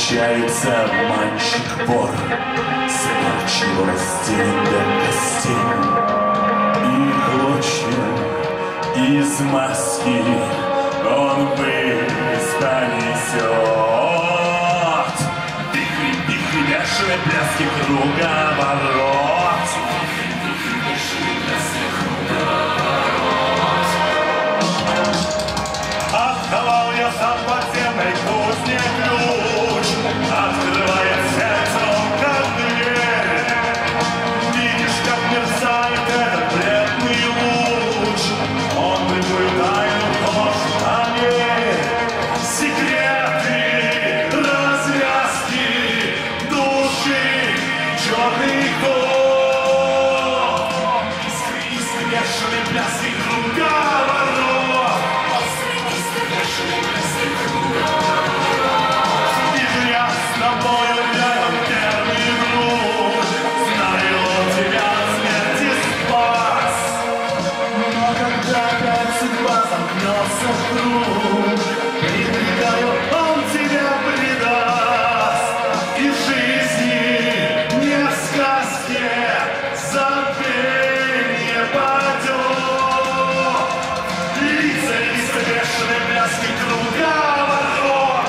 Встречается обманщик вор, сморчиво растерян до костей, и клочья из маски он ввысь понесет. Вихри, вихри, бешеные пляски, круговорот. Отковал я сам подземной кузне ключ, открывает сердце он как дверь. Видишь, как мерцает этот бледный луч, он былую тайну вложит на ней. Секреты, развязки, души, черный кот. Искры, бешеный пляски, круговорот. Вижу я с тобою рядом первый круг, знаю, он тебя от смерти спас. Но когда опять судьба замкнется в круг, предлагаю, он тебя предаст. И в жизни не в сказке забвенье падет. Лица, лица, бешеные пляски, круговорот.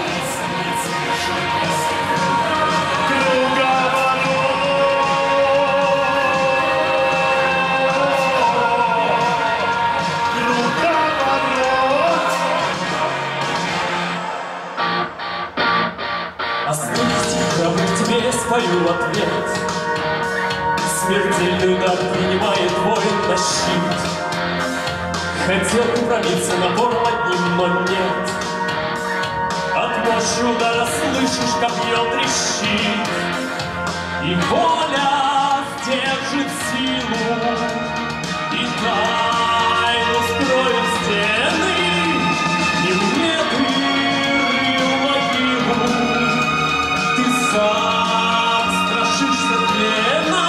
Тебе спою ответ. Смертельный удар принимает воин на щит. Хотел пробиться на горло одним, но нет. От мощи удара слышишь, как ее трещит. И воля сдержит силу, и тайну строит стены. И мне дыры в могилу. Ты сам страшишься плена,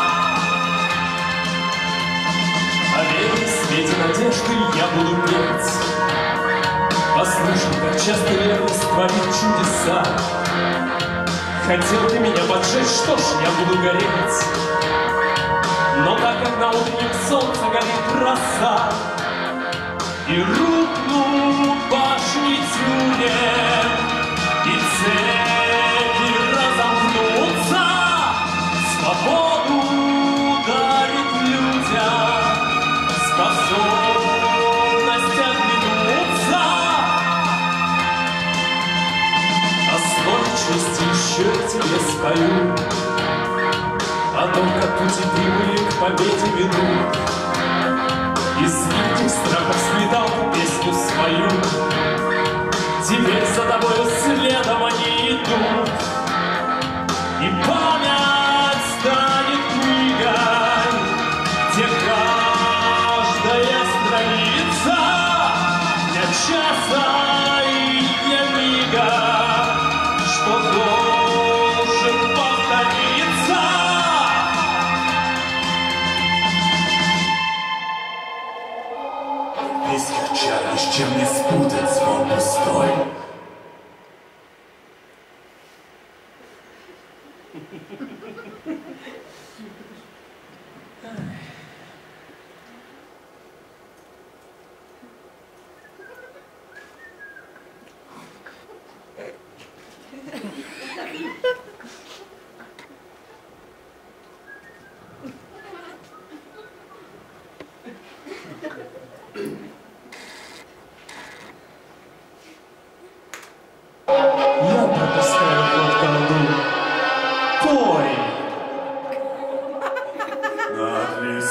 а вере в свете надежды я буду петь. Послушай, как часто верность творит чудеса. Хотел ты меня поджечь, что ж, я буду гореть. Но так как на утреннем солнце горит роса, и рухнут башни тюрем, и цепи разомкнутся, свободу дарит людям способность оглянуться. О слове чести еще тебе спою, о том, как пути прямые к победе ведут. Из липких страхов сплетал песню свою. Теперь за тобою следом они идут, и память станет книгой, где каждая страница для часа и для мига, что должен повториться. Близких чар ни с чем не спутать, звон пустой. Я пропускаю ход колду. Пой! Над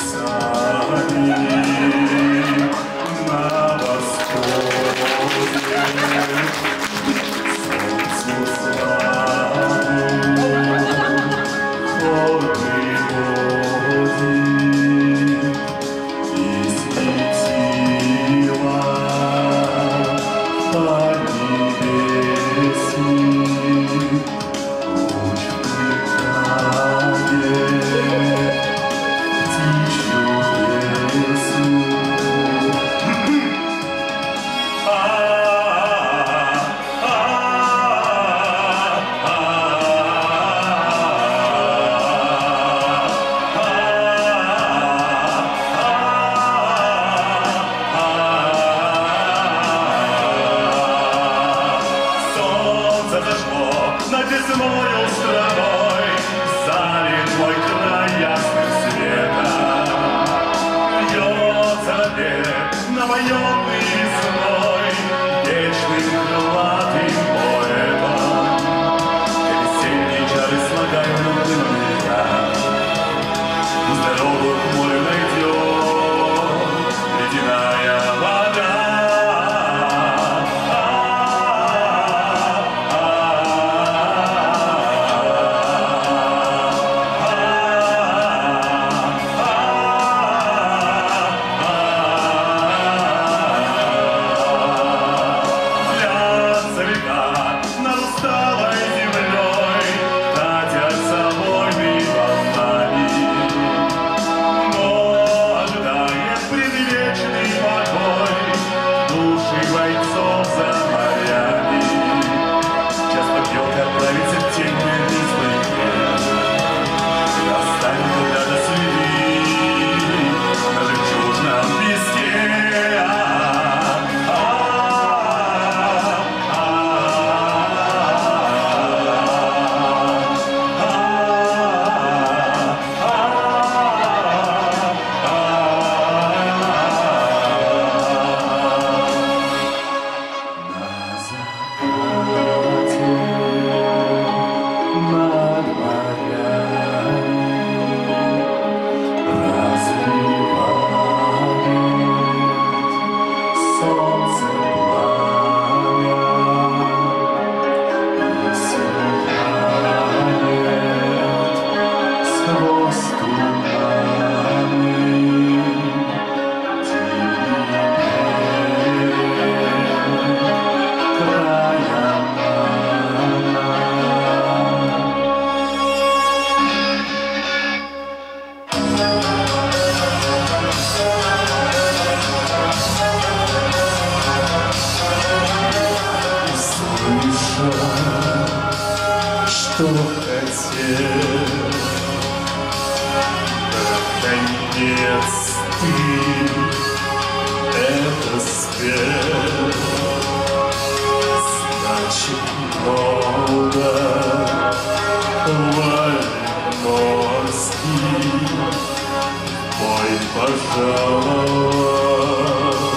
хотел. Наконец ты это спел. Значит, много Вальморский мой пожаловал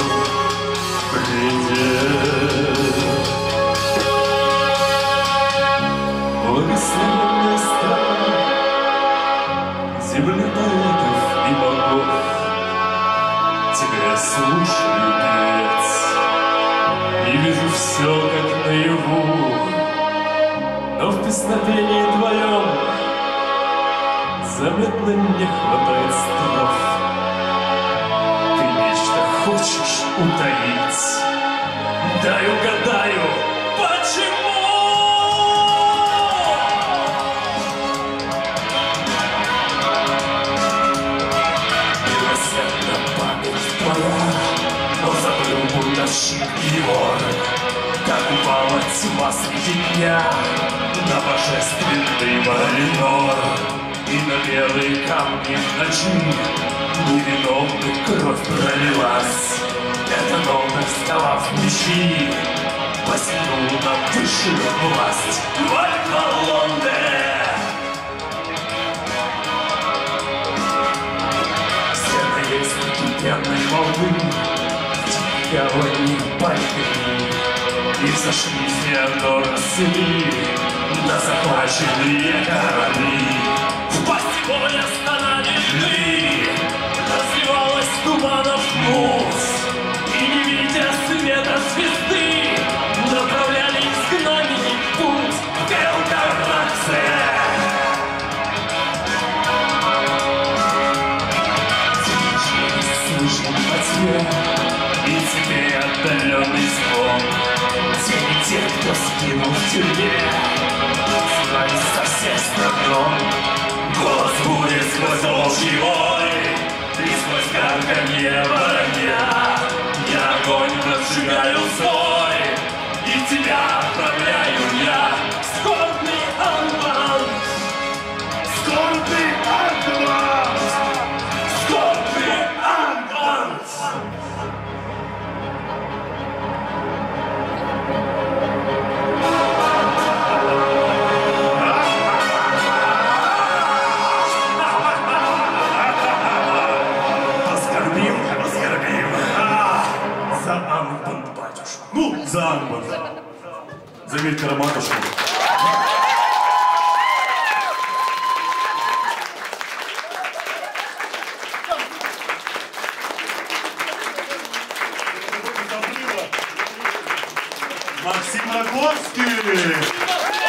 предел. Благословенная страна, земля поэтов и богов, тебя я слушаю, певец, и вижу все, как наяву, но в песнопении твоем заметно не хватает строф. Ты нечто хочешь утаить, дай угадаю, почему? Но забыл бунтовщик Егор, как упала тьма среди дня на божественный Валинор, и на белые камни в ночи невиновных кровь пролилась. Эта новая скала в мечи посягнула на высшую власть. Вальмалонде! Пьяной волны, дьявольни пальпы, и взошли Феодоросы на захваченные корабли. В пасти моря стонали льды, развивалась туманов муз, и не видя света звезды, направляли изгнанники путь к Эльдараксе. И теперь отдаленный звон тени тех, кто скинул в тюрьме, звались со всех сторон. Голос бури сквозь волчий вой и сквозь карканье воронья. Я огонь разжигаю свой, и тебя отправляю я. Скорбный Анвант, скорбный Анвант, скорбный Анвант. За Анвант, батюшка. Ну, за Анвант. За Виктора матушку. Максим Раковский!